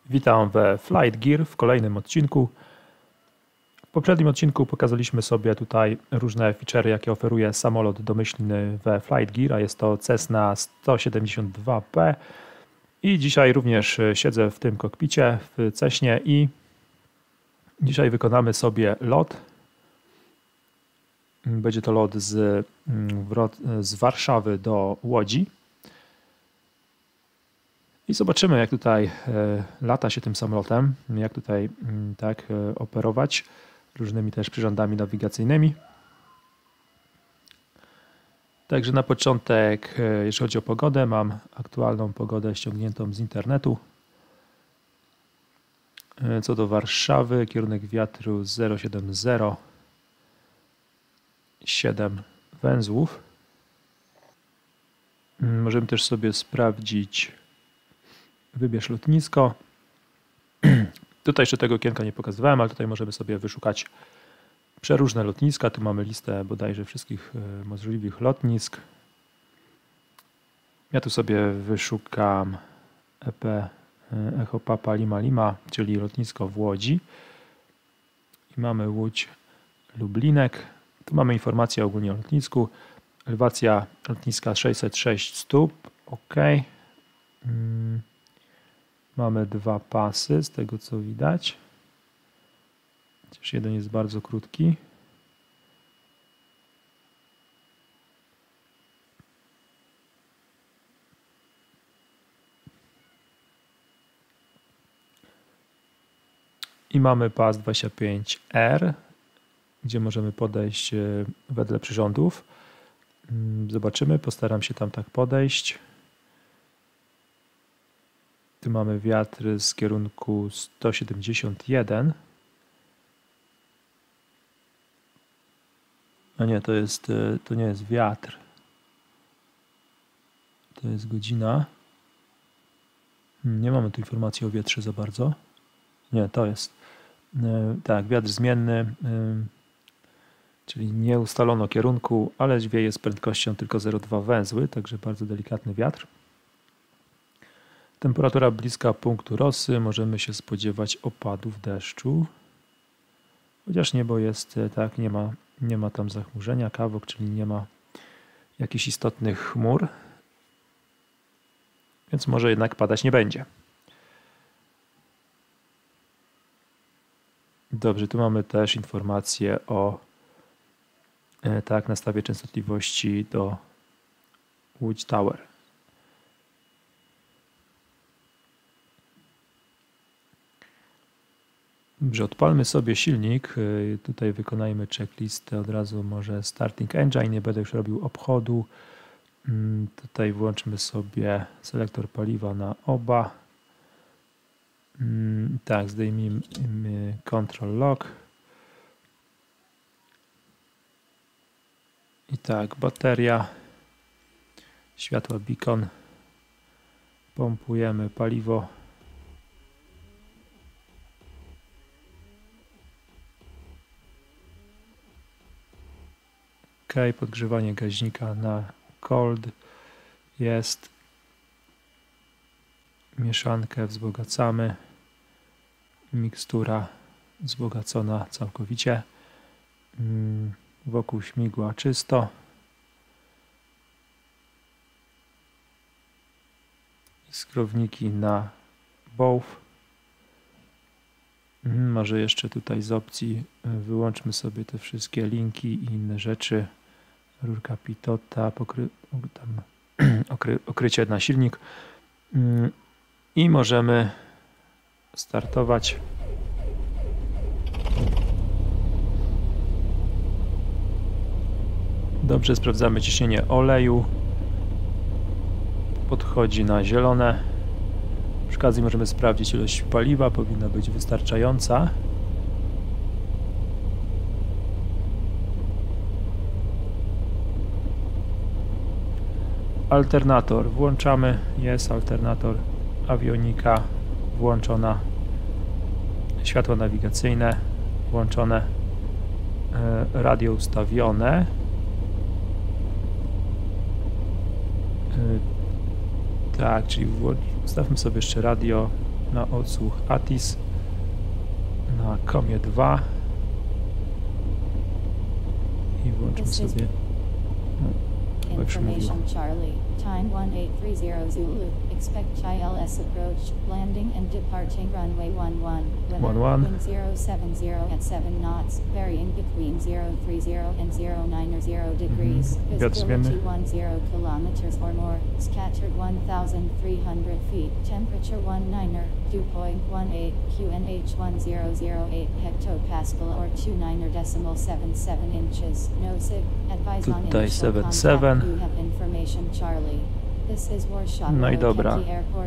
Witam we Flight Gear w kolejnym odcinku. W poprzednim odcinku pokazaliśmy sobie tutaj różne feature'y, jakie oferuje samolot domyślny we Flight Gear, a jest to Cessna 172P. I dzisiaj również siedzę w tym kokpicie w Cessnie i dzisiaj wykonamy sobie lot. Będzie to lot z Warszawy do Łodzi. I zobaczymy, jak tutaj lata się tym samolotem, jak tutaj tak operować różnymi też przyrządami nawigacyjnymi. Także na początek, jeśli chodzi o pogodę, mam aktualną pogodę ściągniętą z internetu. Co do Warszawy, kierunek wiatru 070, 7 węzłów. Możemy też sobie sprawdzić wybierz lotnisko. Tutaj jeszcze tego okienka nie pokazywałem, ale tutaj możemy sobie wyszukać przeróżne lotniska. Tu mamy listę bodajże wszystkich możliwych lotnisk. Ja tu sobie wyszukam Echo Papa Lima Lima, czyli lotnisko w Łodzi. I mamy Łódź Lublinek. Tu mamy informacje ogólnie o lotnisku. Elewacja lotniska 606 stóp. OK. Mamy dwa pasy, z tego co widać. Chociaż jeden jest bardzo krótki. I mamy pas 25R, gdzie możemy podejść wedle przyrządów. Zobaczymy, postaram się tam tak podejść. Tu mamy wiatr z kierunku 171. A nie, to nie jest wiatr. To jest godzina. Nie mamy tu informacji o wietrze za bardzo. Nie, to jest. Tak, wiatr zmienny, czyli nie ustalono kierunku, ale wieje z prędkością tylko 0,2 węzły, także bardzo delikatny wiatr. Temperatura bliska punktu Rosy, możemy się spodziewać opadów deszczu. Chociaż niebo jest tak, nie ma tam zachmurzenia, kawok, czyli nie ma jakichś istotnych chmur. Więc może jednak padać nie będzie. Dobrze, tu mamy też informację o nastawie częstotliwości do Łódź Tower. Dobrze, odpalmy sobie silnik. Tutaj wykonajmy checklistę od razu, może starting engine, nie będę już robił obchodu. Tutaj włączmy sobie selektor paliwa na oba. Tak, zdejmijmy control lock. I tak, bateria, światła beacon. Pompujemy paliwo. OK, podgrzewanie gaźnika na cold jest. Mieszankę wzbogacamy. Mikstura wzbogacona całkowicie. Wokół śmigła czysto. Skrowniki na both. Może jeszcze tutaj z opcji wyłączmy sobie te wszystkie linki i inne rzeczy. Rurka pitota, okrycie na silnik. I możemy startować. Dobrze, sprawdzamy ciśnienie oleju. Podchodzi na zielone. Przy okazji możemy sprawdzić ilość paliwa, powinna być wystarczająca. Alternator włączamy, jest alternator, awionika włączona, światła nawigacyjne włączone, radio ustawione. Tak, czyli ustawmy sobie jeszcze radio na odsłuch ATIS na komie 2 i włączmy sobie Information Charlie, time 1830 Zulu, expect ILS approach, landing and departing runway 11, weather, wind 070 at 7 knots, varying between 030 and 090 degrees, visibility 10 kilometers or more, scattered 1,300 feet, temperature 19er, dew point 18, QNH 1008 hectopascal or 29.77 inches, no sig, advise on initial contact. No i dobra.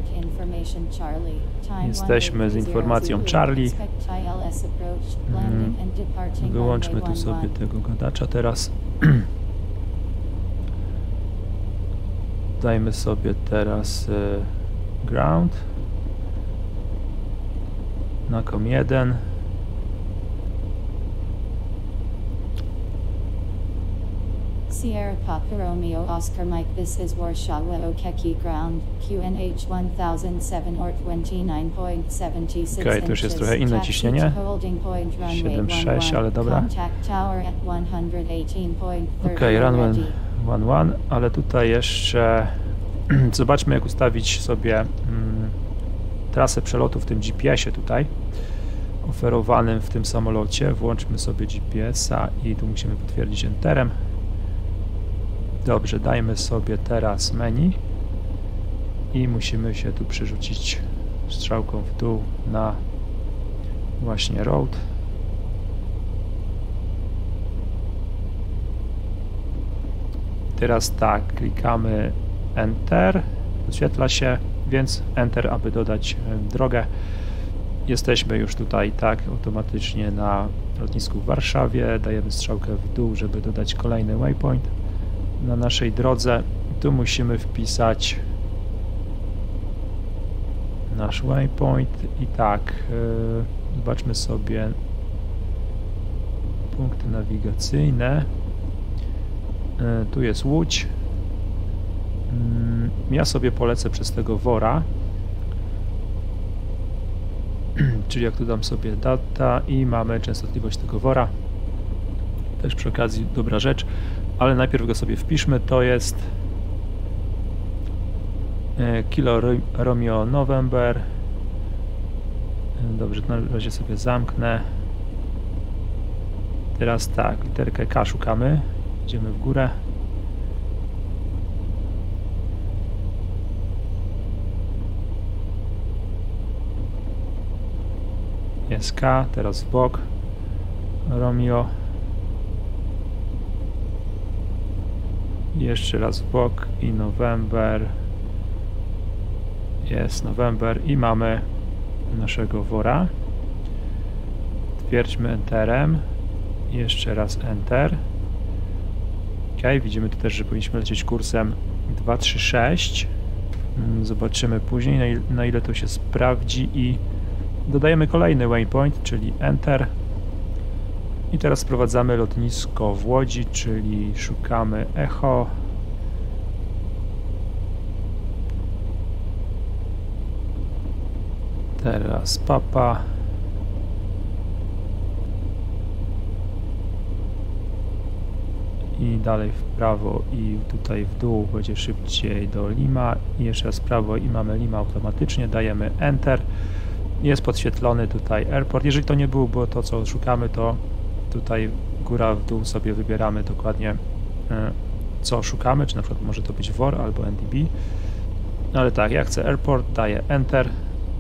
Jesteśmy z informacją Charlie. Wyłączmy tu sobie tego gadacza teraz. Dajmy sobie teraz ground na kom 1. Sierra Papa Romeo Oscar Mike, this is Warsaw Okeki ground, QNH 1007 or 29.76 Okej, to już jest trochę inne ciśnienie. 7,6, ale dobra. Okej, runway 11, ale tutaj jeszcze zobaczmy, jak ustawić sobie trasę przelotu w tym GPS-ie tutaj oferowanym w tym samolocie. Włączmy sobie GPS-a i tu musimy potwierdzić Enterem. Dobrze, dajmy sobie teraz menu i musimy się tu przerzucić strzałką w dół na właśnie road. Teraz tak, klikamy Enter, wyświetla się, więc Enter, aby dodać drogę. Jesteśmy już tutaj tak automatycznie na lotnisku w Warszawie, dajemy strzałkę w dół, żeby dodać kolejny waypoint na naszej drodze. Tu musimy wpisać nasz waypoint i tak, zobaczmy sobie punkty nawigacyjne. Tu jest Łódź. Ja sobie polecę przez tego Wora, czyli jak tu dam sobie data i mamy częstotliwość tego Wora. Też przy okazji dobra rzecz, ale najpierw go sobie wpiszmy. To jest Kilo Romeo November. Dobrze, na razie sobie zamknę. Teraz tak, literkę K szukamy. Idziemy w górę. Jest K, teraz w bok. Romeo. Jeszcze raz w bok i November. Jest November i mamy naszego Wora. Twierdźmy Enterem. Jeszcze raz Enter. Ok, widzimy tu też, że powinniśmy lecieć kursem 236. Zobaczymy później, na ile to się sprawdzi i dodajemy kolejny waypoint, czyli Enter. I teraz sprowadzamy lotnisko w Łodzi, czyli szukamy Echo. Teraz Papa. I dalej w prawo i tutaj w dół będzie szybciej do Lima. I jeszcze raz w prawo i mamy Lima automatycznie. Dajemy Enter. Jest podświetlony tutaj airport. Jeżeli to nie było to, co szukamy, to tutaj góra w dół sobie wybieramy dokładnie, co szukamy, czy na przykład może to być WOR albo NDB. Ale tak, ja chcę airport, daję Enter.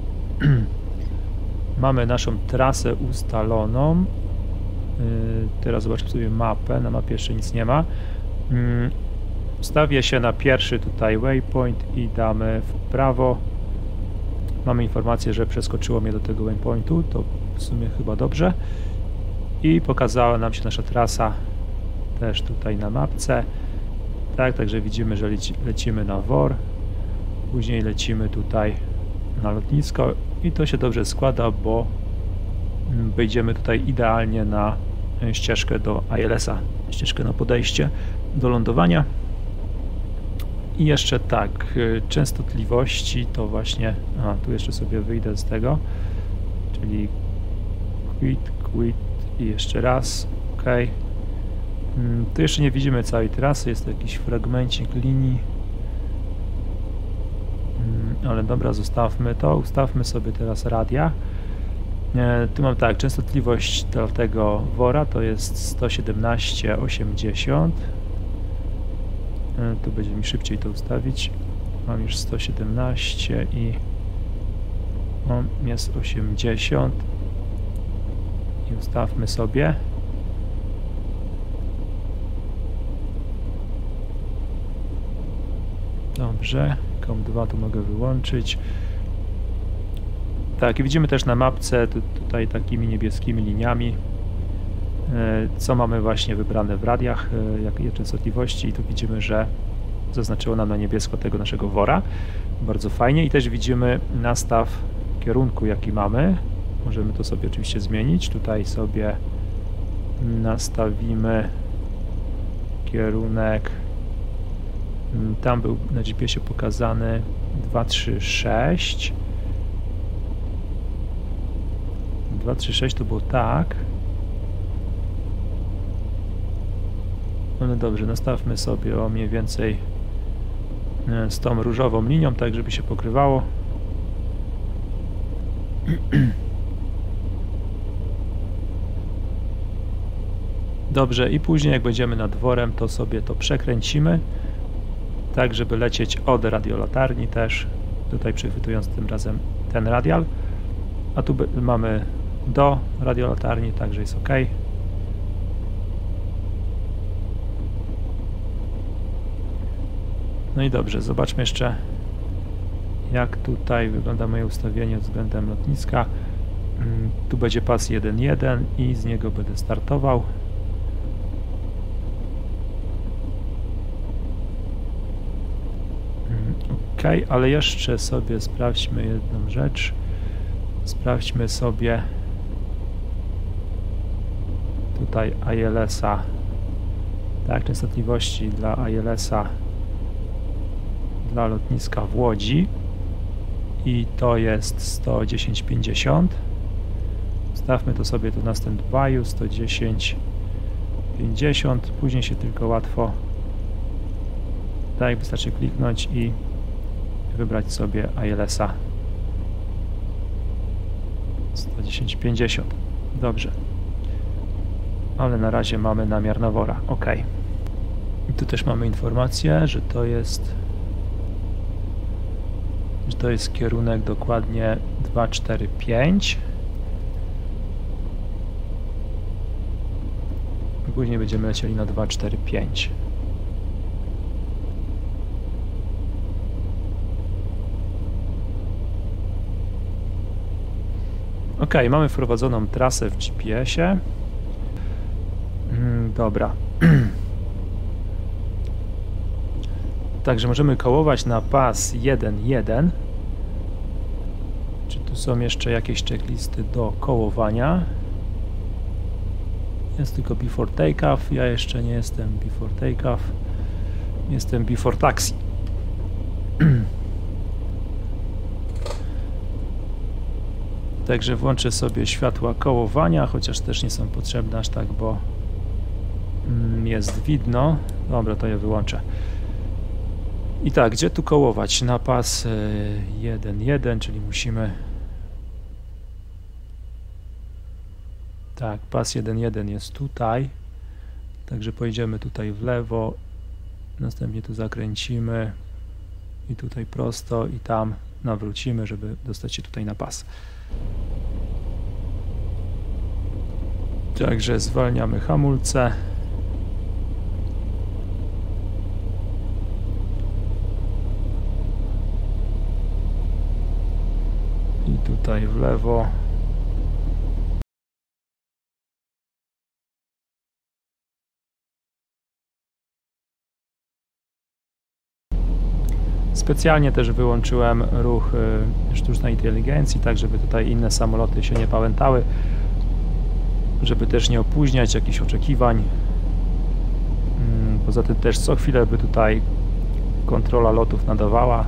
Mamy naszą trasę ustaloną. Teraz zobaczmy sobie mapę. Na mapie jeszcze nic nie ma. Wstawię się na pierwszy tutaj waypoint i damy w prawo. Mamy informację, że przeskoczyło mnie do tego waypointu. To w sumie chyba dobrze. I pokazała nam się nasza trasa też tutaj na mapce. Tak, także widzimy, że lecimy na WOR. Później lecimy tutaj na lotnisko i to się dobrze składa, bo wyjdziemy tutaj idealnie na ścieżkę do ILS-a, ścieżkę na podejście do lądowania. I jeszcze tak, częstotliwości to właśnie, tu jeszcze sobie wyjdę z tego, czyli quit i jeszcze raz, ok. Tu jeszcze nie widzimy całej trasy, jest to jakiś fragmencik linii, ale dobra, zostawmy to, ustawmy sobie teraz radia. Tu mam tak, częstotliwość dla tego wora to jest 117,80. Tu będzie mi szybciej to ustawić. Mam już 117 i jest 80 i ustawmy sobie. Dobrze, COM2 tu mogę wyłączyć. Tak, i widzimy też na mapce tutaj takimi niebieskimi liniami, co mamy właśnie wybrane w radiach, jakie częstotliwości, i tu widzimy, że zaznaczyło nam na niebiesko tego naszego wora. Bardzo fajnie. I też widzimy nastaw kierunku, jaki mamy. Możemy to sobie oczywiście zmienić. Tutaj sobie nastawimy kierunek. Tam był na GPS-ie pokazany 236. 236 to było tak. No dobrze, nastawmy sobie o mniej więcej z tą różową linią, tak żeby się pokrywało. Dobrze, i później jak będziemy nad dworem, to sobie to przekręcimy, tak żeby lecieć od radiolatarni też, tutaj przechwytując tym razem ten radial, a tu mamy do radiolatarni, także jest ok. No i dobrze, zobaczmy jeszcze, jak tutaj wygląda moje ustawienie względem lotniska. Tu będzie pas 1.1 i z niego będę startował. Ok, ale jeszcze sobie sprawdźmy jedną rzecz. Sprawdźmy sobie tutaj ILS-a, tak, częstotliwości dla ILS-a dla lotniska w Łodzi i to jest 110,50. Stawmy to sobie tu na stand-by'u 110,50. Później się tylko łatwo, tak, wystarczy kliknąć i wybrać sobie ILS-a 110,50. Dobrze, ale na razie mamy namiar na wora. ok. I tu też mamy informację, że to jest kierunek dokładnie 245. Później będziemy lecieli na 245. Ok, mamy wprowadzoną trasę w GPS-ie. Dobra. Także możemy kołować na pas 1.1. Czy tu są jeszcze jakieś checklisty do kołowania? Jest tylko before takeoff. Ja jeszcze nie jestem before takeoff. Jestem before taxi. Także włączę sobie światła kołowania, chociaż też nie są potrzebne aż tak, bo jest widno. Dobra, to je wyłączę. I tak, gdzie tu kołować? Na pas 1.1, czyli musimy... Tak, pas 1.1 jest tutaj. Także pojedziemy tutaj w lewo. Następnie tu zakręcimy. I tutaj prosto i tam nawrócimy, żeby dostać się tutaj na pas. Także zwalniamy hamulce. I tutaj w lewo. Specjalnie też wyłączyłem ruch sztucznej inteligencji, tak żeby tutaj inne samoloty się nie pałętały, żeby też nie opóźniać jakichś oczekiwań. Poza tym też co chwilę by tutaj kontrola lotów nadawała.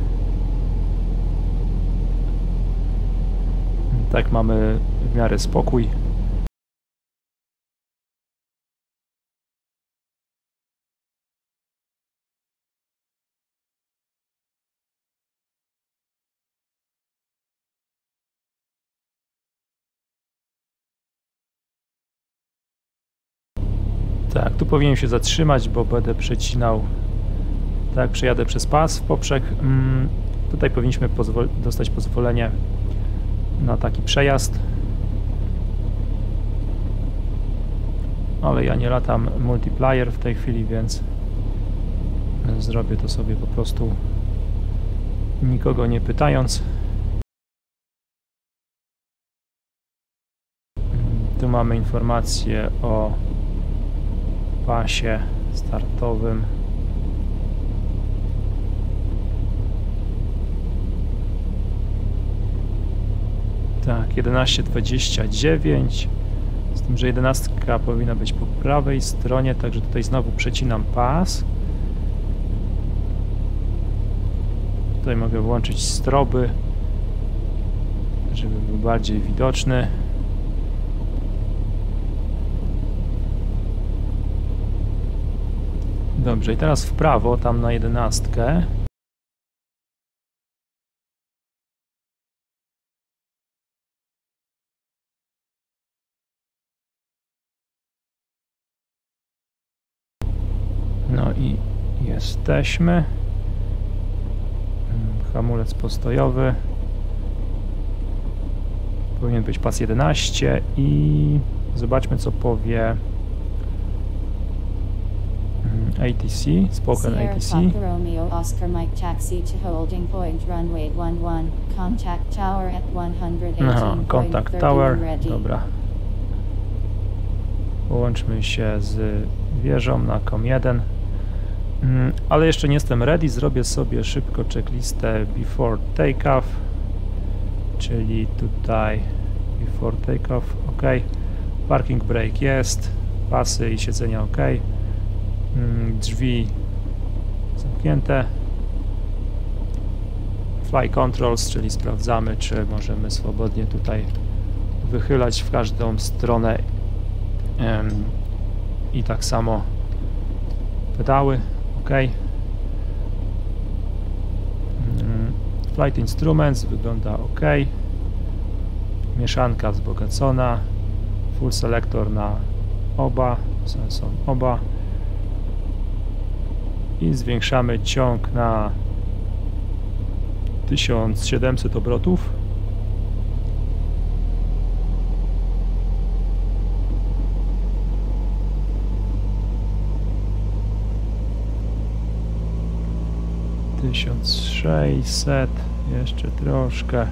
Tak mamy w miarę spokój. Tak, tu powinienem się zatrzymać, bo będę przecinał. Tak, przejadę przez pas w poprzek. Tutaj powinniśmy dostać pozwolenie na taki przejazd. Ale ja nie latam multiplayer w tej chwili, więc zrobię to sobie po prostu nikogo nie pytając. Tu mamy informację o pasie startowym. Tak, 11:29. Z tym, że 11 powinna być po prawej stronie, także tutaj znowu przecinam pas. Tutaj mogę włączyć stroby, żeby był bardziej widoczny. Dobrze, i teraz w prawo, tam na 11. No i jesteśmy. Hamulec postojowy. Powinien być pas 11 i zobaczmy, co powie ATC, spoken ATC. Romeo Oscar Mike taxi to holding point runway 11, contact tower at 118. Aha, contact tower, dobra. Połączmy się z wieżą na COM1. Ale jeszcze nie jestem ready, zrobię sobie szybko checklistę before takeoff, czyli tutaj before takeoff, ok, parking brake jest, pasy i siedzenia ok, drzwi zamknięte, fly controls, czyli sprawdzamy, czy możemy swobodnie tutaj wychylać w każdą stronę i tak samo pedały. OK. Flight Instruments wygląda OK. Mieszanka wzbogacona. Full selector na oba. Są oba. I zwiększamy ciąg na 1700 obrotów. $1600, jeszcze troszkę.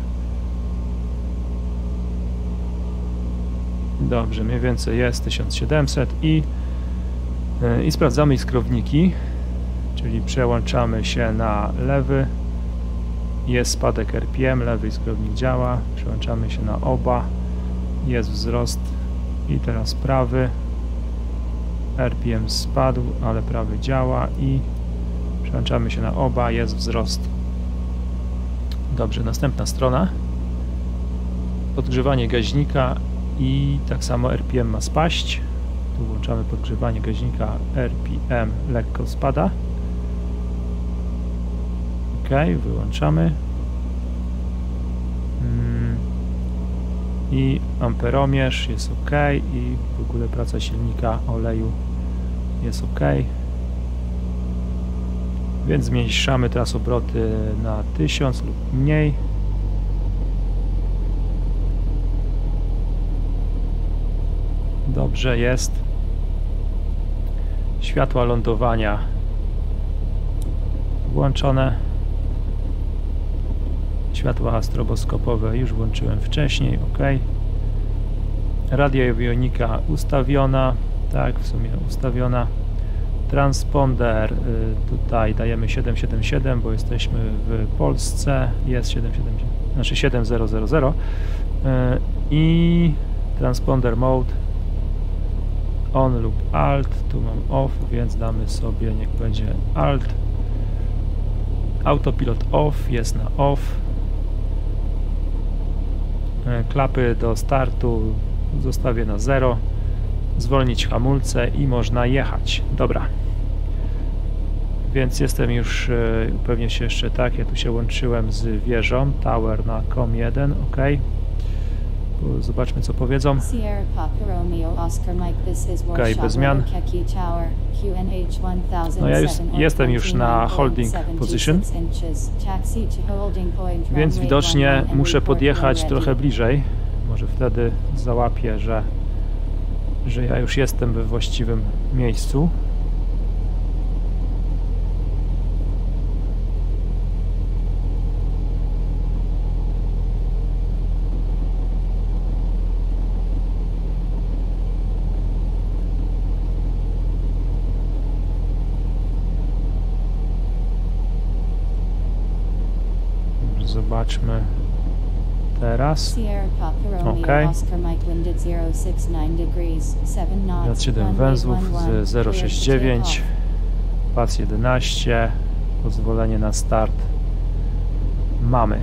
Dobrze, mniej więcej jest 1700 i sprawdzamy iskrowniki, czyli przełączamy się na lewy, jest spadek RPM, lewy iskrownik działa, przełączamy się na oba, jest wzrost i teraz prawy, RPM spadł, ale prawy działa i przełączamy się na oba, jest wzrost. Dobrze, następna strona. Podgrzewanie gaźnika i tak samo RPM ma spaść. Tu włączamy podgrzewanie gaźnika, RPM lekko spada. OK, wyłączamy. I amperomierz jest OK i w ogóle praca silnika, oleju jest OK. Więc zmniejszamy teraz obroty na 1000 lub mniej. Dobrze jest. Światła lądowania włączone. Światła stroboskopowe już włączyłem wcześniej, OK. Radioawionika ustawiona, tak, w sumie ustawiona. Transponder tutaj dajemy 777, bo jesteśmy w Polsce, jest 777, znaczy 7000 i transponder mode on lub alt, tu mam off, więc damy sobie, niech będzie alt. Autopilot off, jest na off. Klapy do startu zostawię na 0. Zwolnić hamulce i można jechać. Dobra. Więc jestem już, upewnię się jeszcze tak, ja tu się łączyłem z wieżą, tower na COM1, ok. Zobaczmy co powiedzą. Ok, bez zmian. No ja jestem już na holding position, więc widocznie muszę podjechać trochę bliżej. Może wtedy załapię, że ja już jestem we właściwym miejscu. Zobaczmy teraz. Ok. Wiatr 7 węzłów z 0,69. Pas 11. Pozwolenie na start mamy.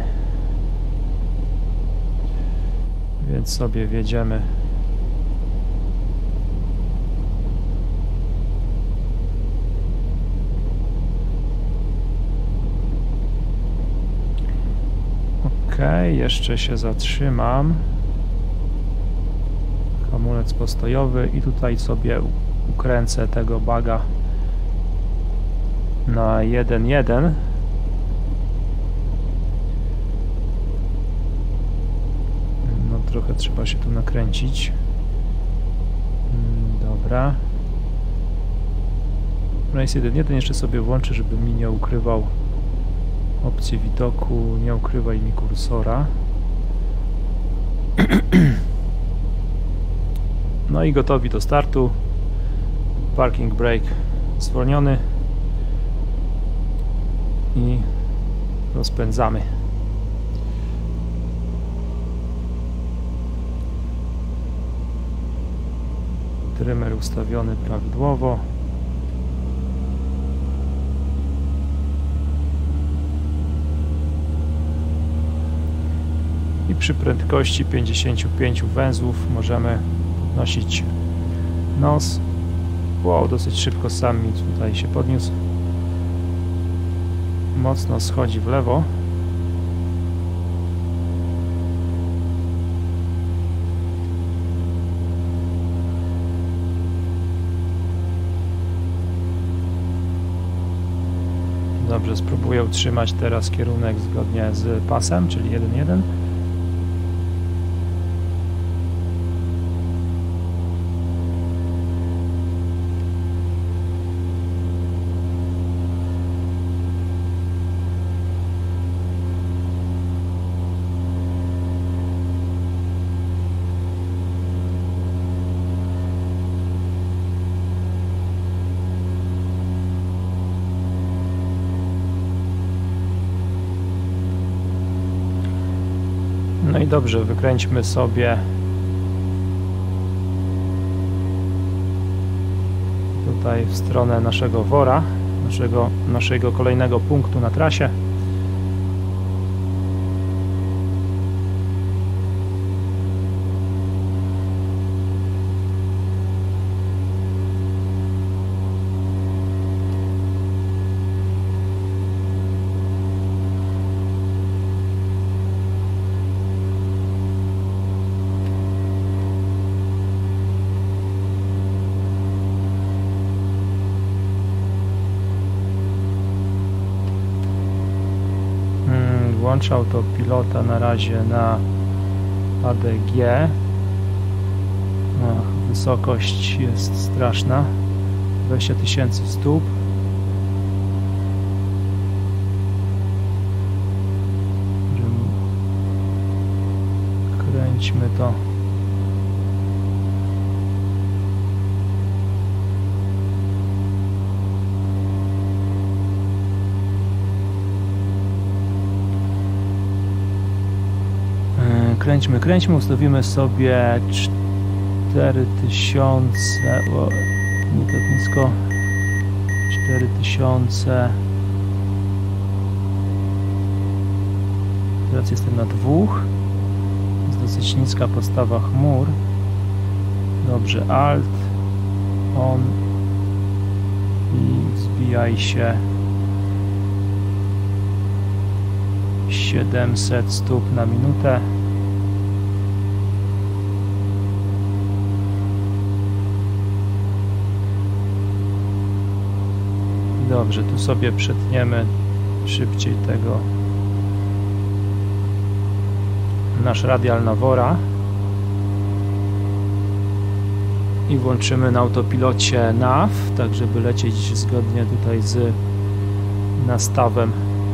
Więc sobie wjedziemy. Ok, jeszcze się zatrzymam. Hamulec postojowy i tutaj sobie ukręcę tego baga na 1.1. No trochę trzeba się tu nakręcić. Dobra. Race 1.1 jeszcze sobie włączę, żeby mi nie ukrywał opcję widoku, nie ukrywaj mi kursora. No i gotowi do startu. Parking brake zwolniony i rozpędzamy. Trymer ustawiony prawidłowo. I przy prędkości 55 węzłów możemy podnosić nos. Wow, dosyć szybko sam mi tutaj się podniósł. Mocno schodzi w lewo. Dobrze, spróbuję utrzymać teraz kierunek zgodnie z pasem, czyli 1.1. No i dobrze, wykręćmy sobie tutaj w stronę naszego wora, naszego kolejnego punktu na trasie. Włączę autopilota na razie na ADG. Wysokość jest straszna, 20 000 stóp. Kręćmy to. Kręćmy, ustawimy sobie 4000, nie tak nisko, 4000, Teraz jestem na 2. Jest dosyć niska podstawa chmur. Dobrze, Alt, On i wzbijaj się 700 stóp na minutę. Dobrze, tu sobie przetniemy szybciej tego nasz radial Navora i włączymy na autopilocie NAV, tak żeby lecieć zgodnie tutaj z nastawem,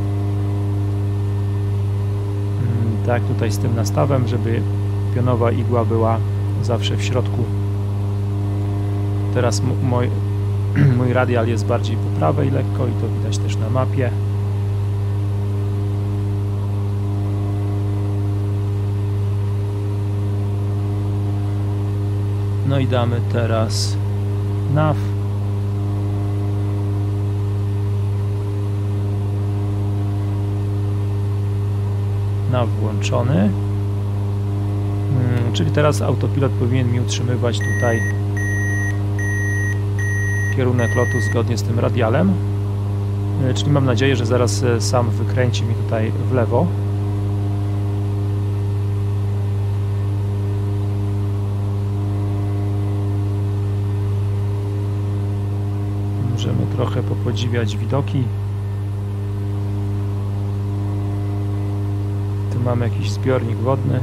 tak tutaj z tym nastawem, żeby pionowa igła była zawsze w środku. Teraz mój radial jest bardziej po prawej lekko i to widać też na mapie. No i damy teraz NAV. NAV włączony. Czyli teraz autopilot powinien mi utrzymywać tutaj kierunek lotu zgodnie z tym radialem. Czyli mam nadzieję, że zaraz sam wykręci mi tutaj w lewo. Możemy trochę popodziwiać widoki. Tu mamy jakiś zbiornik wodny.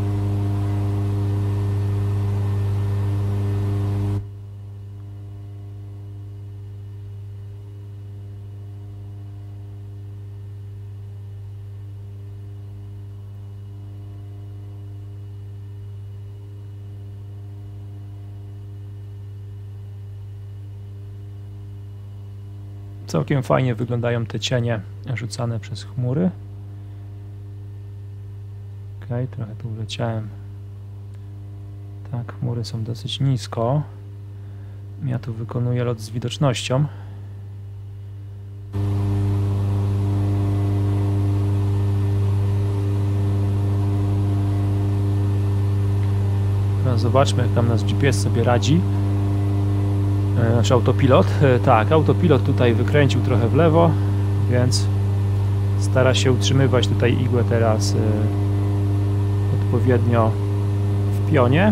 Całkiem fajnie wyglądają te cienie rzucane przez chmury. Ok, trochę tu uleciałem. Tak, chmury są dosyć nisko. Ja tu wykonuję lot z widocznością. Teraz zobaczmy, jak tam nasz GPS sobie radzi. Znaczy autopilot. Tak, autopilot tutaj wykręcił trochę w lewo, więc stara się utrzymywać tutaj igłę teraz odpowiednio w pionie.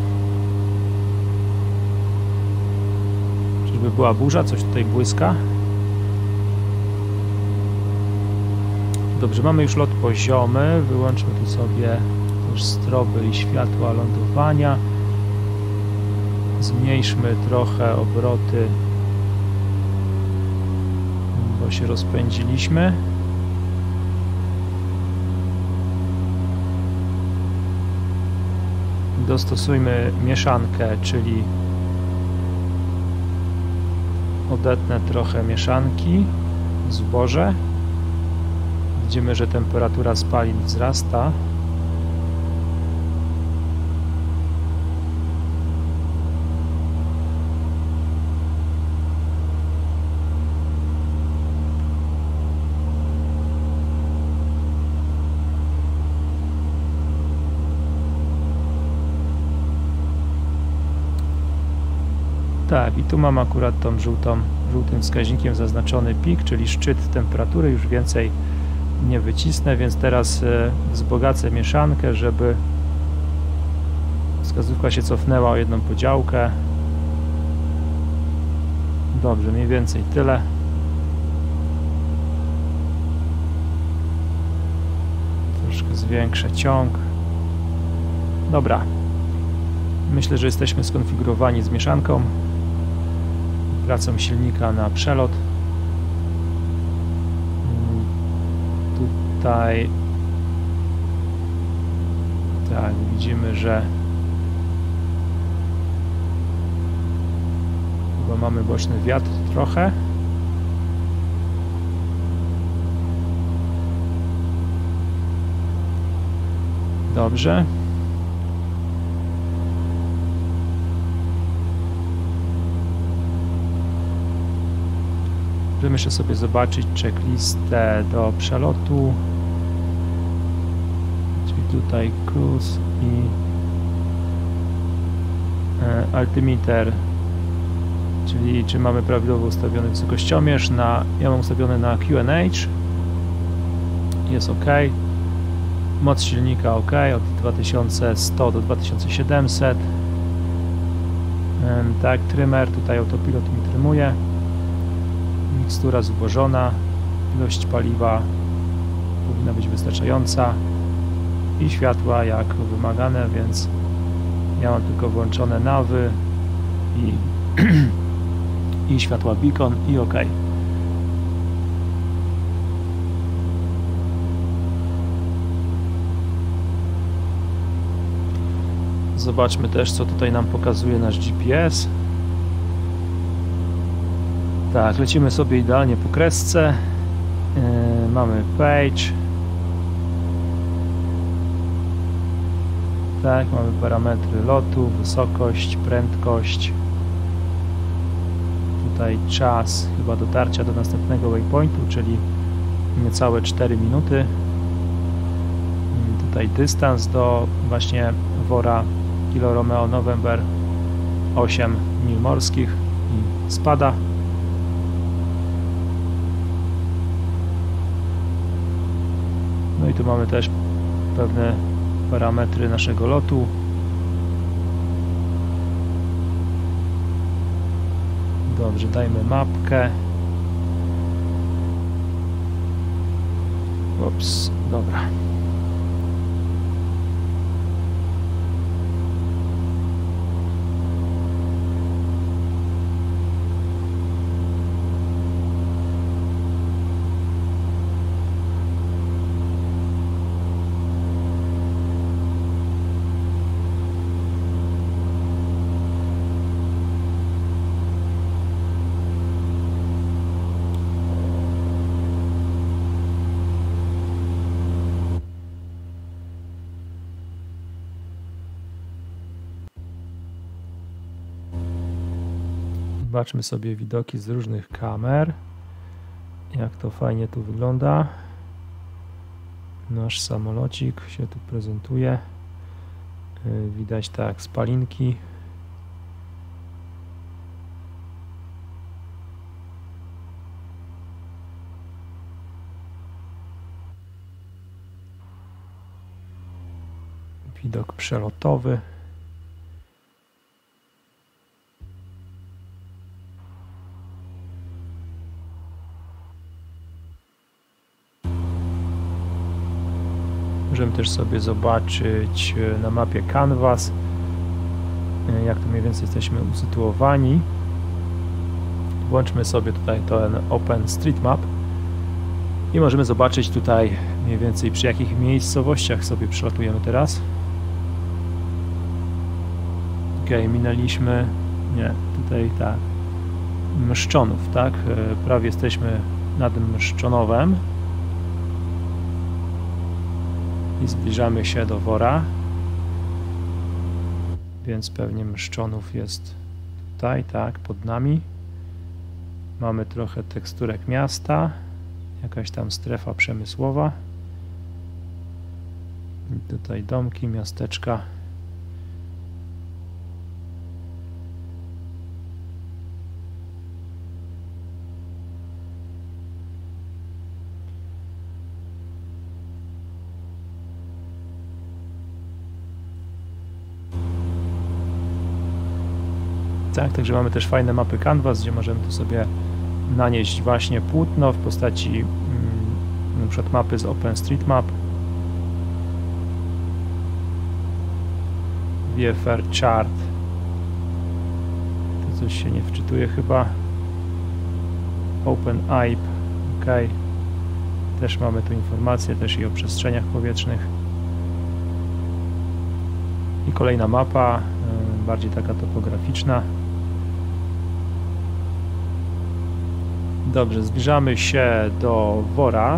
Czyżby była burza? Coś tutaj błyska. Dobrze, mamy już lot poziomy. Wyłączmy tu sobie też stroby i światła lądowania. Zmniejszmy trochę obroty, bo się rozpędziliśmy. Dostosujmy mieszankę, czyli odetnę trochę mieszanki, zboże. Widzimy, że temperatura spalin wzrasta. Tak, i tu mam akurat tą żółtym wskaźnikiem zaznaczony pik, czyli szczyt temperatury, już więcej nie wycisnę, więc teraz wzbogacę mieszankę, żeby wskazówka się cofnęła o jedną podziałkę. Dobrze, mniej więcej tyle. Troszkę zwiększę ciąg. Dobra. Myślę, że jesteśmy skonfigurowani z mieszanką. Pracą silnika na przelot. Tutaj tak, widzimy, że chyba mamy boczny wiatr trochę. Dobrze. Możemy jeszcze sobie zobaczyć checklistę do przelotu. tutaj cruise i altimeter, czyli czy mamy prawidłowo ustawiony wysokościomierz. Ja mam ustawiony na QNH, jest ok. Moc silnika ok, od 2100 do 2700. Tak, trymer, tutaj autopilot mi trymuje. Mikstura zubożona, ilość paliwa powinna być wystarczająca i światła jak wymagane, więc ja mam tylko włączone nawy i światła beacon i ok. Zobaczmy też, co tutaj nam pokazuje nasz GPS. Tak, lecimy sobie idealnie po kresce. Mamy page. Tak, mamy parametry lotu, wysokość, prędkość. Tutaj czas chyba dotarcia do następnego waypointu, czyli niecałe 4 minuty. Tutaj dystans do właśnie wora Kilo Romeo November 8 mil morskich i spada. No i tu mamy też pewne parametry naszego lotu. Dobrze, dajmy mapkę. Ups, dobra. Zobaczmy sobie widoki z różnych kamer. Jak to fajnie tu wygląda. Nasz samolocik się tu prezentuje. Widać tak spalinki. Widok przelotowy. Możemy też sobie zobaczyć na mapie Canvas, jak tu mniej więcej jesteśmy usytuowani. Włączmy sobie tutaj ten OpenStreetMap i możemy zobaczyć tutaj mniej więcej przy jakich miejscowościach sobie przelatujemy teraz. Ok, minęliśmy, nie, tutaj tak, Mszczonów, tak, prawie jesteśmy nad Mszczonowem. I zbliżamy się do wora, więc pewnie Mszczonów jest tutaj, tak, pod nami. Mamy trochę teksturek miasta, jakaś tam strefa przemysłowa. I tutaj domki, miasteczka. Tak, także mamy też fajne mapy Canvas, gdzie możemy tu sobie nanieść właśnie płótno w postaci na przykład mapy z OpenStreetMap. VFR chart. Tu coś się nie wczytuje chyba. OpenAIP. OK. Też mamy tu informacje też i o przestrzeniach powietrznych. I kolejna mapa, bardziej taka topograficzna. Dobrze, zbliżamy się do wora.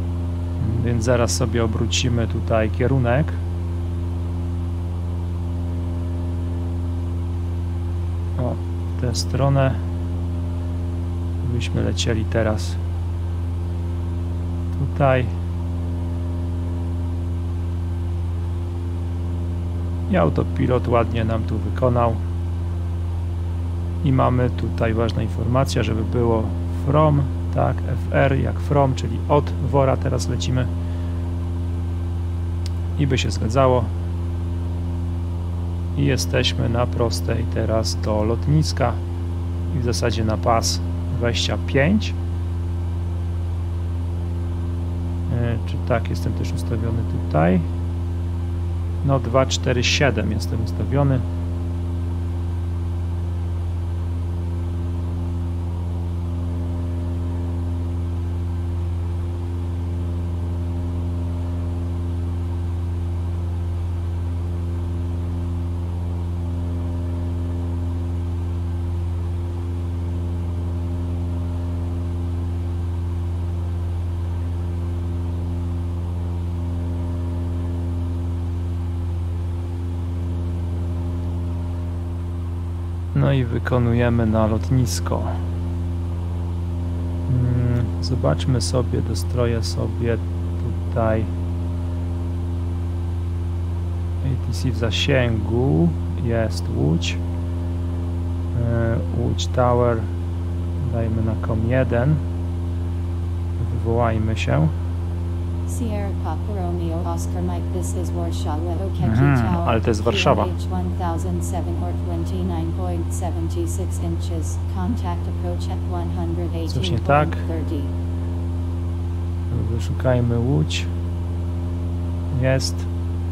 Więc zaraz sobie obrócimy tutaj kierunek. O, w tę stronę byśmy lecieli teraz tutaj. I autopilot ładnie nam tu wykonał. I mamy tutaj ważna informacja, żeby było from, tak, FR jak from, czyli od wora teraz lecimy. I by się zgadzało. I jesteśmy na prostej teraz do lotniska i w zasadzie na pas 25. Czy tak, jestem też ustawiony tutaj. No 247 jestem ustawiony. No i wykonujemy na lotnisko. Zobaczmy sobie, dostroję sobie tutaj ATC w zasięgu. Jest Łódź. Łódź Tower. Dajmy na COM1. Wywołajmy się. Sierra Papa Romeo Oscar Mike, this is Warsaw, Tower, ale to jest Warszawa. 1007 or 29.76 inches. Contact approach at 118.30. Coś nie tak. Wyszukajmy Łódź. Jest.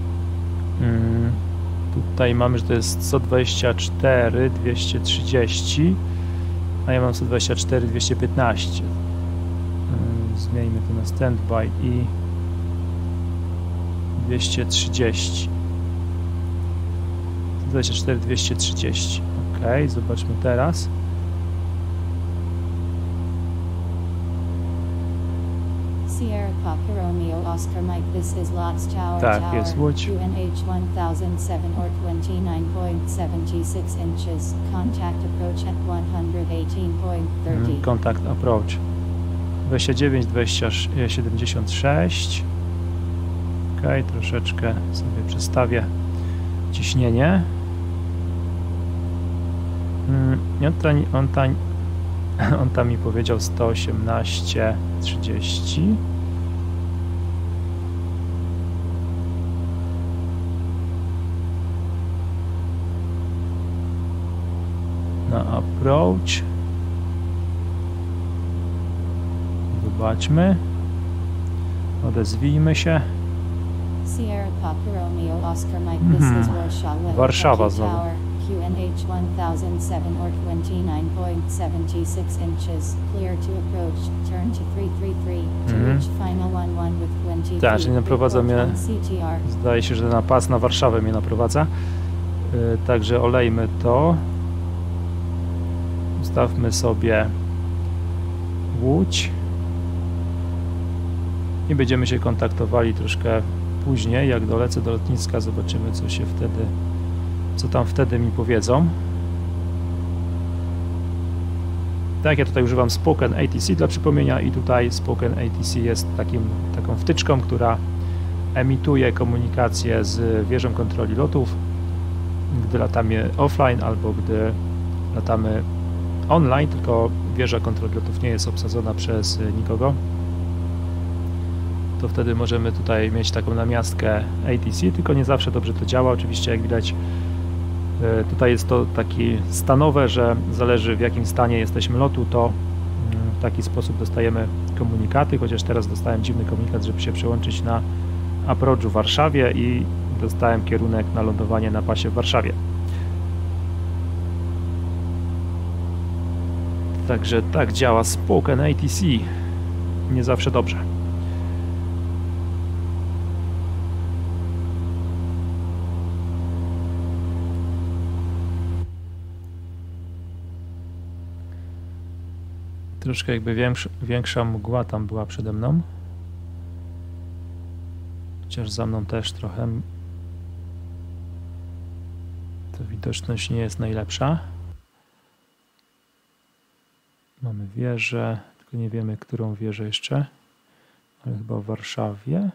Tutaj mamy, że to jest 124, 230, a ja mam 124, 215. Zmieńmy to na standby i 230. 124, 230. Ok, zobaczmy teraz. Sierra Papa Romeo Oscar Mike, this is Lots Tower. Tak, jest Łódź. QNH 1007 or 29.76 inches. Contact approach at 118.30. Contact approach. 29, 76. Ok, troszeczkę sobie przestawię ciśnienie. On tam mi powiedział 118,30. Na approach. Zobaczmy. Odezwijmy się. Sierra Papa Romeo Oscar Mike, this is Warszawa. Warszawa znowu. QNH 1007 or 29.76 inches. Clear to approach. Turn to 333. To reach final 11 with 20. Tak, czyli naprowadza mnie. CTR. Zdaje się, że na pas na Warszawę mnie naprowadza. Także olejmy to. Ustawmy sobie Łódź. I będziemy się kontaktowali troszkę później. Jak dolecę do lotniska, zobaczymy, co tam wtedy mi powiedzą. Tak, ja tutaj używam Spoken ATC dla przypomnienia i tutaj Spoken ATC jest taką wtyczką, która emituje komunikację z wieżą kontroli lotów, gdy latamy offline albo gdy latamy online, tylko wieża kontroli lotów nie jest obsadzona przez nikogo. To wtedy możemy tutaj mieć taką namiastkę ATC, tylko nie zawsze dobrze to działa. Oczywiście, jak widać, tutaj jest to takie stanowe, że zależy, w jakim stanie jesteśmy lotu, to w taki sposób dostajemy komunikaty, chociaż teraz dostałem dziwny komunikat, żeby się przełączyć na approach w Warszawie i dostałem kierunek na lądowanie na pasie w Warszawie. Także tak działa Spoken ATC. Nie zawsze dobrze. Troszkę jakby większa mgła tam była przede mną. Chociaż za mną też trochę. To widoczność nie jest najlepsza. Mamy wieżę, tylko nie wiemy, którą wieżę jeszcze, ale chyba w Warszawie.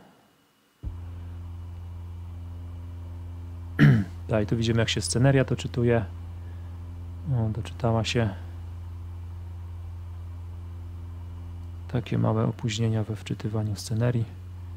Tak, i tu widzimy, jak się sceneria doczytuje. O, doczytała się. Takie małe opóźnienia we wczytywaniu scenerii.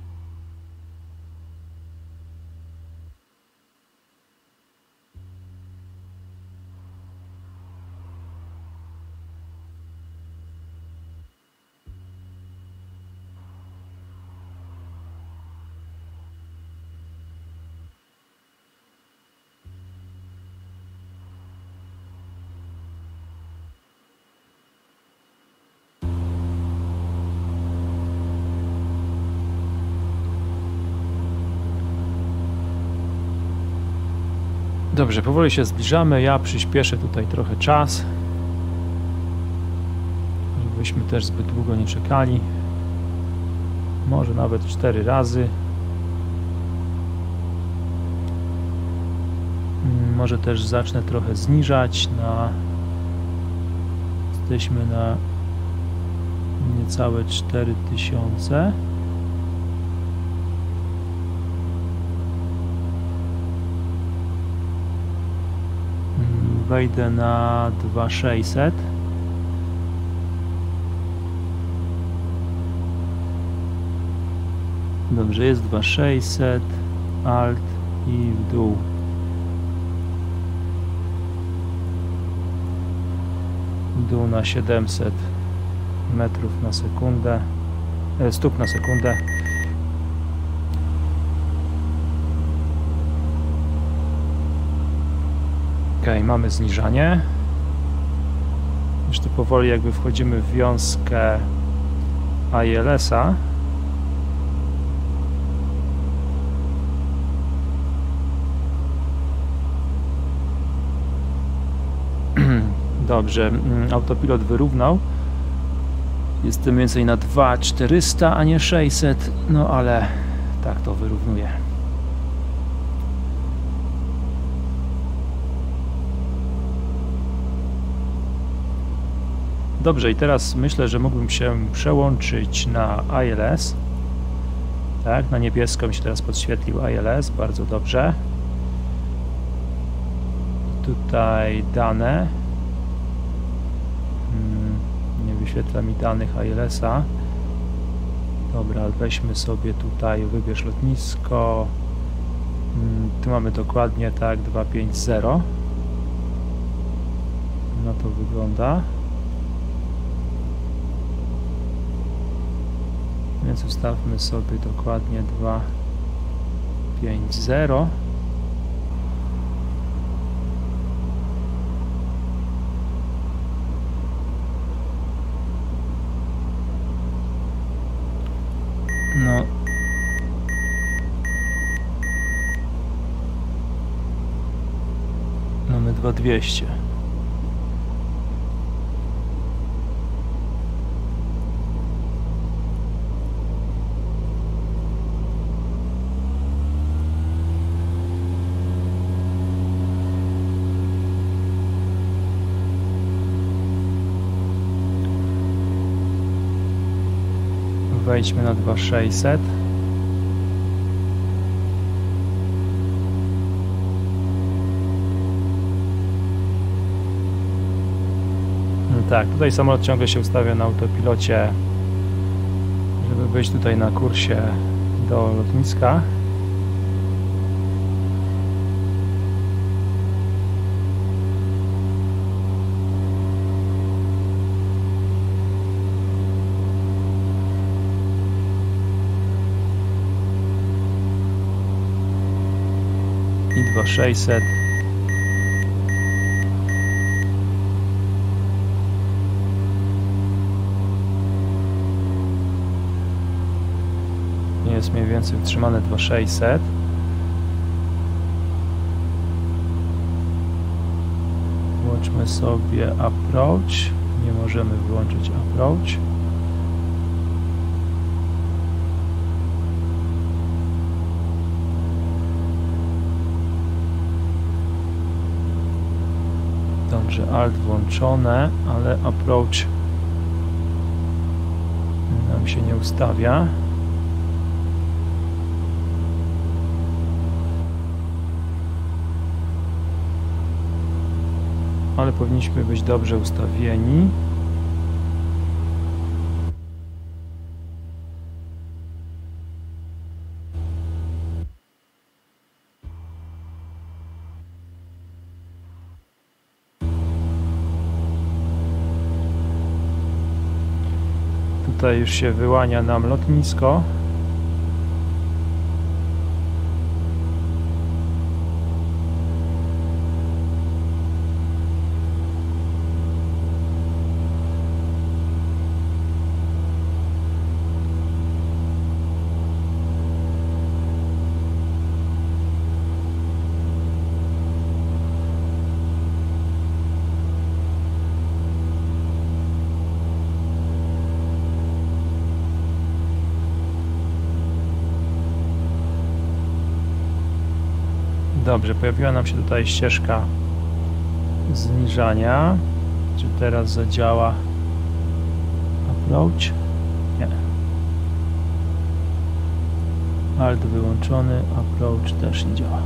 Dobrze, powoli się zbliżamy. Ja przyspieszę tutaj trochę czas, żebyśmy też zbyt długo nie czekali. Może nawet 4 razy. Może też zacznę trochę zniżać. Jesteśmy na niecałe 4000. Wejdę na 2600. Dobrze, jest 2600, Alt i w dół. Dół na 700 metrów na sekundę, stóp na sekundę. Ok, mamy zniżanie. Już tu powoli jakby wchodzimy w wiązkę ILS-a. Dobrze, autopilot wyrównał. Jestem mniej więcej na 2400, a nie 600, no ale tak to wyrównuje. Dobrze, i teraz myślę, że mógłbym się przełączyć na ILS. Tak, na niebiesko mi się teraz podświetlił ILS, bardzo dobrze. Tutaj dane. Nie wyświetla mi danych ILS-a. Dobra, weźmy sobie tutaj, wybierz lotnisko. Tu mamy dokładnie tak 250. No to wygląda. Więc ustawmy sobie dokładnie 250. No. Mamy 2200. Wejdźmy na 2600. No tak, tutaj samolot ciągle się ustawia na autopilocie, żeby być tutaj na kursie do lotniska. I 2600. Jest mniej więcej utrzymane 2600. Włączmy sobie approach. Nie możemy wyłączyć approach. Dobrze, alt włączone, ale approach mu się nie ustawia. Ale powinniśmy być dobrze ustawieni. Tutaj już się wyłania nam lotnisko. Dobrze, pojawiła nam się tutaj ścieżka zniżania. Czy teraz zadziała approach? Nie. Alt wyłączony, approach też nie działa.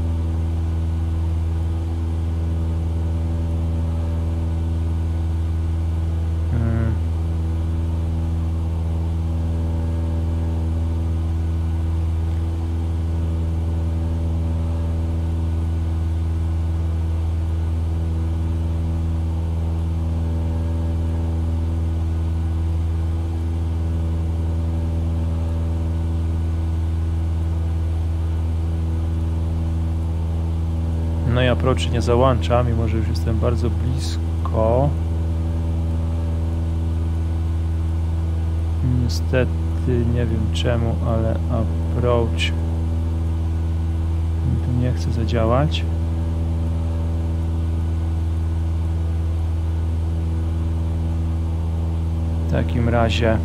No i approach nie załącza, mimo że już jestem bardzo blisko. Niestety nie wiem czemu, ale approach tu nie chce zadziałać. W takim razie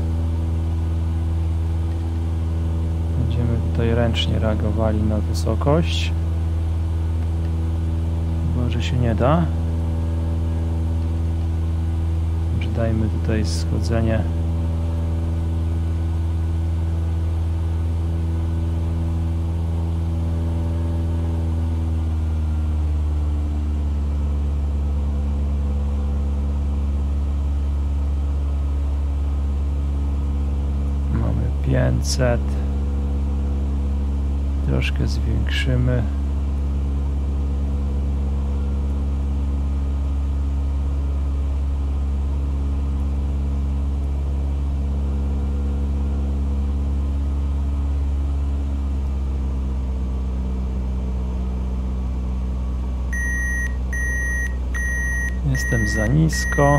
będziemy tutaj ręcznie reagowali na wysokość. Że się nie da. Może dajmy tutaj schodzenie. Mamy 500. Troszkę zwiększymy. Jestem za nisko.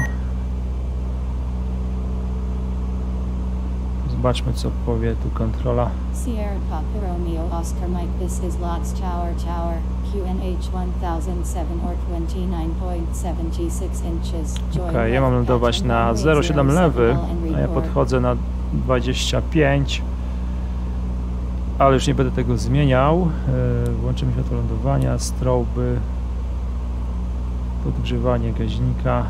Zobaczmy, co powie tu kontrola. Sierra Papa Romeo Oscar Mike, this is Lots Tower QNH 1007 or 29.76 inches. Ok, ja mam lądować na 0,7 lewy, a ja podchodzę na 25. Ale już nie będę tego zmieniał. Włączymy światło lądowania, stroby. Podgrzewanie gaźnika.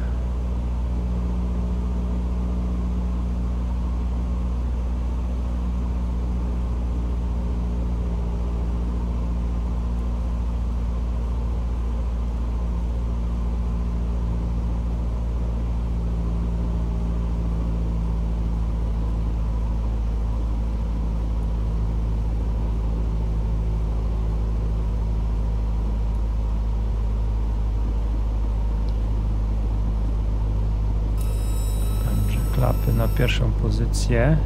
Klapy na pierwszą pozycję.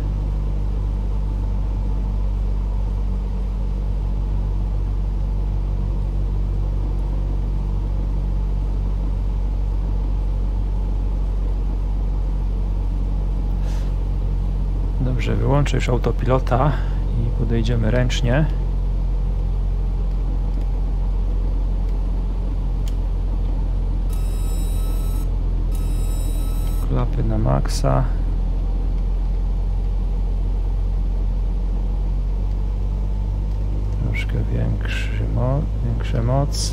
Dobrze, wyłączę już autopilota i podejdziemy ręcznie. Klapy na maksa. Troszkę większa moc.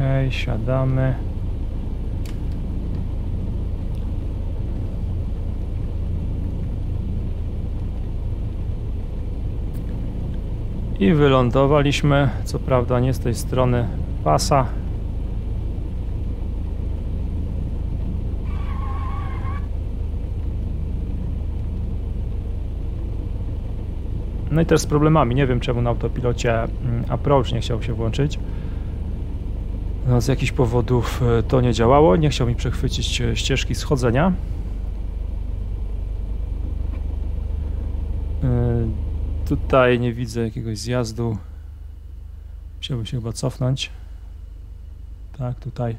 Okej, siadamy. I wylądowaliśmy, co prawda nie z tej strony pasa. No i też z problemami. Nie wiem, czemu na autopilocie approach nie chciał się włączyć. No, z jakichś powodów to nie działało. Nie chciał mi przechwycić ścieżki schodzenia. Tutaj nie widzę jakiegoś zjazdu. Musiałbym się chyba cofnąć. Tak, tutaj.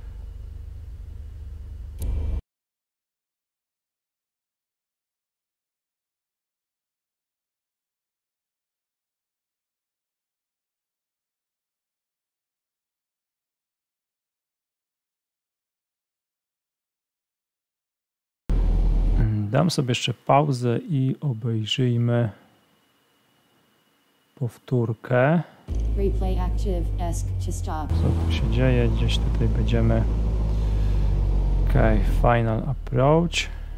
Dam sobie jeszcze pauzę i obejrzyjmy powtórkę. Replay active. Ask to stop. Co tu się dzieje? Gdzieś tutaj będziemy. Ok, final approach.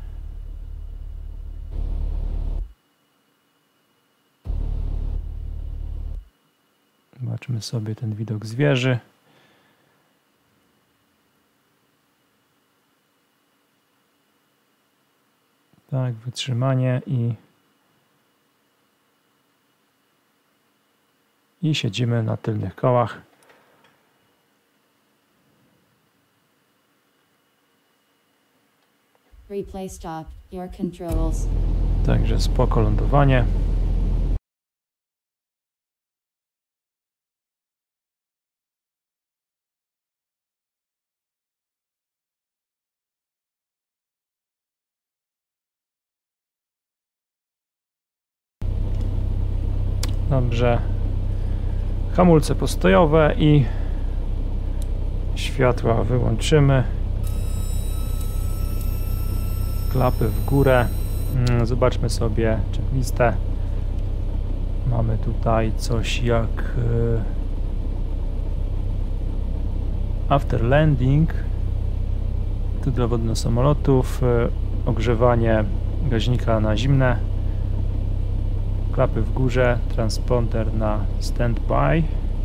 Zobaczmy sobie ten widok z wieży. Tak, wytrzymanie i siedzimy na tylnych kołach. Replay stop. Your controls. Także spoko lądowanie. Dobrze. Hamulce postojowe i światła wyłączymy. Klapy w górę. Zobaczmy sobie checklistę. Mamy tutaj coś jak after landing. Tu dla wodnych samolotów. Ogrzewanie gaźnika na zimne. Klapy w górze, transponder na standby.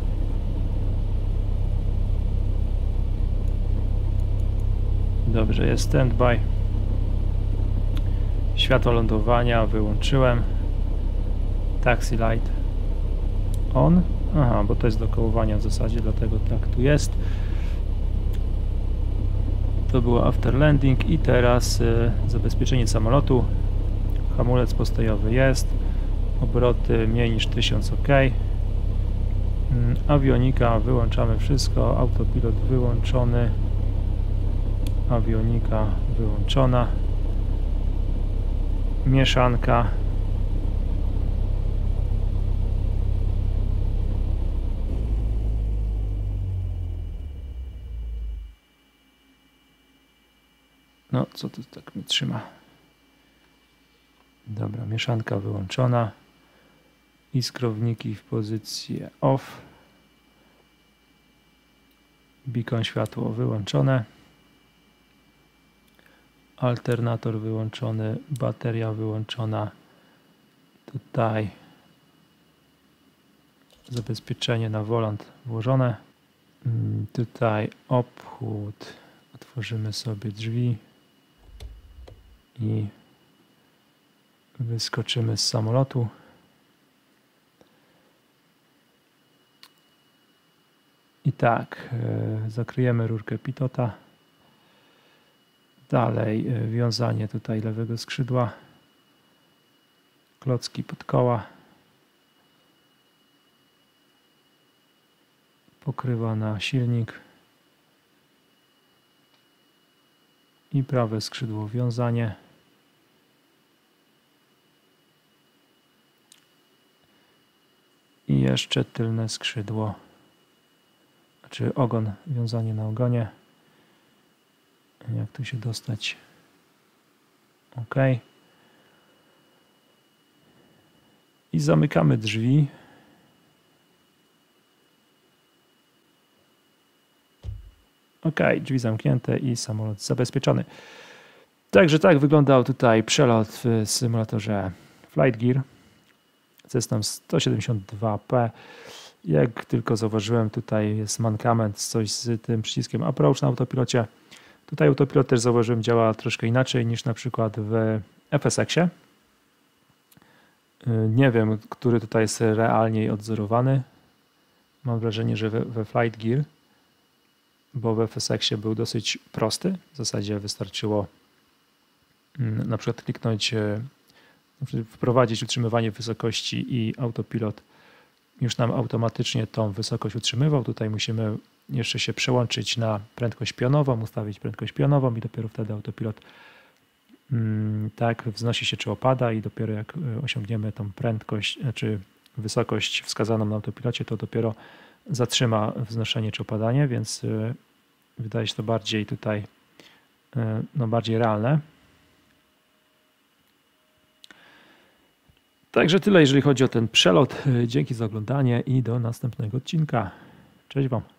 Dobrze, jest standby. Światło lądowania wyłączyłem. Taxi light on. Aha, bo to jest do kołowania w zasadzie, dlatego tak tu jest. To było after landing i teraz zabezpieczenie samolotu. Hamulec postojowy jest. Obroty mniej niż 1000, ok. Awionika, wyłączamy wszystko. Autopilot wyłączony. Awionika wyłączona. Mieszanka. No, co tu tak mi trzyma? Dobra, mieszanka wyłączona. Iskrowniki w pozycję off. Beacon światło wyłączone. Alternator wyłączony. Bateria wyłączona. Tutaj zabezpieczenie na wolant włożone. Tutaj obchód. Otworzymy sobie drzwi i wyskoczymy z samolotu. I tak, zakryjemy rurkę pitota. Dalej wiązanie tutaj lewego skrzydła. Klocki pod koła. Pokrywa na silnik. I prawe skrzydło wiązanie. I jeszcze tylne skrzydło. Znaczy ogon, wiązanie na ogonie. Jak tu się dostać? OK. I zamykamy drzwi. Ok, drzwi zamknięte i samolot zabezpieczony. Także tak wyglądał tutaj przelot w symulatorze Flight Gear Cessna 172P. Jak tylko zauważyłem, tutaj jest mankament, coś z tym przyciskiem approach na autopilocie. Tutaj autopilot też zauważyłem działa troszkę inaczej niż na przykład w FSX-ie. Nie wiem, który tutaj jest realnie odzorowany. Mam wrażenie, że we Flight Gear, bo w FSX-ie był dosyć prosty. W zasadzie wystarczyło na przykład kliknąć, wprowadzić utrzymywanie wysokości i autopilot już nam automatycznie tą wysokość utrzymywał. Tutaj musimy jeszcze się przełączyć na prędkość pionową, ustawić prędkość pionową i dopiero wtedy autopilot tak wznosi się czy opada i dopiero jak osiągniemy tą prędkość czy wysokość wskazaną na autopilocie, to dopiero zatrzyma wznoszenie czy opadanie, więc wydaje się to bardziej tutaj bardziej realne. Także tyle, jeżeli chodzi o ten przelot. Dzięki za oglądanie i do następnego odcinka. Cześć Wam.